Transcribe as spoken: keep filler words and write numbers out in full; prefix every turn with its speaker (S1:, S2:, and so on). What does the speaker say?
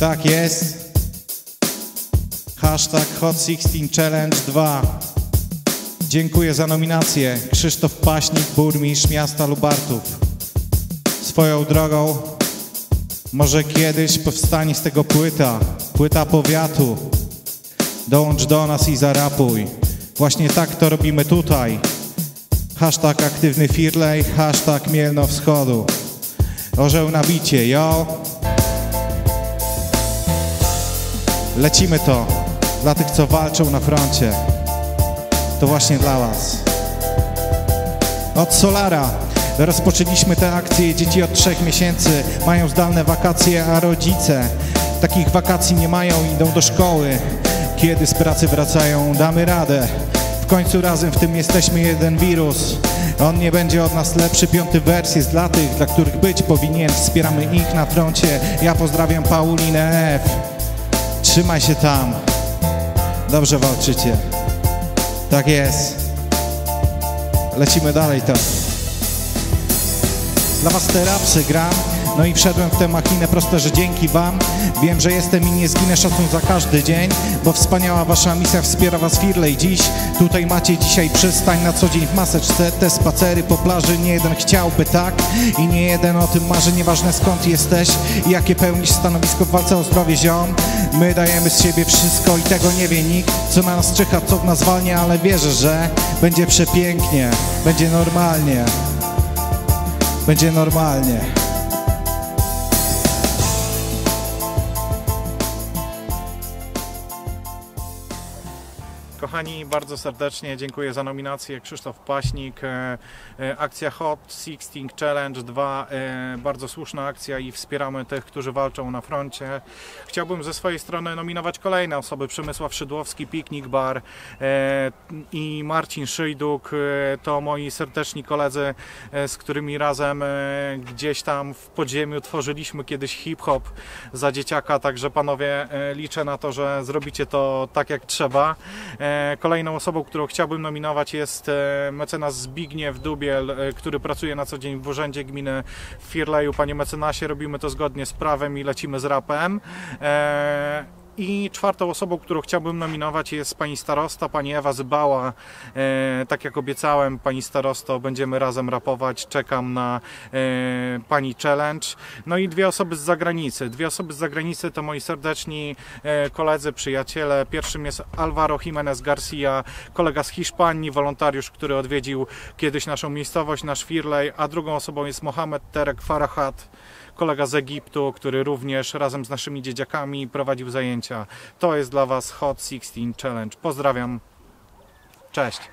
S1: Tak jest. Hashtag Hot szesnaście Challenge dwa. Dziękuję za nominację. Krzysztof Paśnik, burmistrz miasta Lubartów. Swoją drogą, może kiedyś powstanie z tego płyta, płyta powiatu. Dołącz do nas i zarapuj. Właśnie tak to robimy tutaj. Hashtag aktywny Firlej, hashtag Mielno Wschodu. Orzeł na bicie, yo! Lecimy to. Dla tych, co walczą na froncie. To właśnie dla was. Od Solara rozpoczęliśmy tę akcję. Dzieci od trzech miesięcy mają zdalne wakacje, a rodzice takich wakacji nie mają, idą do szkoły. Kiedy z pracy wracają, damy radę. W końcu razem w tym jesteśmy, jeden wirus. On nie będzie od nas lepszy. Piąty wers jest dla tych, dla których być powinien. Wspieramy ich na froncie. Ja pozdrawiam Paulinę F. Trzymaj się tam. Dobrze walczycie. Tak jest. Lecimy dalej to. Dla was te rapsy gram. No i wszedłem w tę machinę prosto, że dzięki wam wiem, że jestem i nie zginę. Szacun za każdy dzień, bo wspaniała wasza misja wspiera was Firlej dziś. Tutaj macie dzisiaj przystań na co dzień w maseczce. Te spacery po plaży, nie jeden chciałby tak i nie jeden o tym marzy. Nieważne skąd jesteś i jakie pełnisz stanowisko w walce o zdrowie, ziom. My dajemy z siebie wszystko i tego nie wie nikt, co na nas czyha, co w nas zwalnia, ale wierzę, że będzie przepięknie, będzie normalnie, będzie normalnie.
S2: Kochani, bardzo serdecznie dziękuję za nominację. Krzysztof Paśnik, e, e, akcja Hot szesnaście Challenge dwa, e, bardzo słuszna akcja i wspieramy tych, którzy walczą na froncie. Chciałbym ze swojej strony nominować kolejne osoby: Przemysław Szydłowski, Piknik Bar e, i Marcin Szyjduk. E, to moi serdeczni koledzy, e, z którymi razem e, gdzieś tam w podziemiu tworzyliśmy kiedyś hip-hop za dzieciaka, także panowie, e, liczę na to, że zrobicie to tak jak trzeba. E, Kolejną osobą, którą chciałbym nominować, jest mecenas Zbigniew Dubiel, który pracuje na co dzień w Urzędzie Gminy w Firleju. Panie mecenasie, robimy to zgodnie z prawem i lecimy z rapem. I czwartą osobą, którą chciałbym nominować, jest pani starosta, pani Ewa Zybała. E, tak jak obiecałem, pani starosto, będziemy razem rapować. Czekam na e, pani challenge. No i dwie osoby z zagranicy. Dwie osoby z zagranicy to moi serdeczni e, koledzy, przyjaciele. Pierwszym jest Alvaro Jimenez Garcia, kolega z Hiszpanii, wolontariusz, który odwiedził kiedyś naszą miejscowość, nasz Firlej, a drugą osobą jest Mohamed Terek Farahat, kolega z Egiptu, który również razem z naszymi dzieciakami prowadził zajęcia. To jest dla was Hot szesnaście Challenge. Pozdrawiam. Cześć.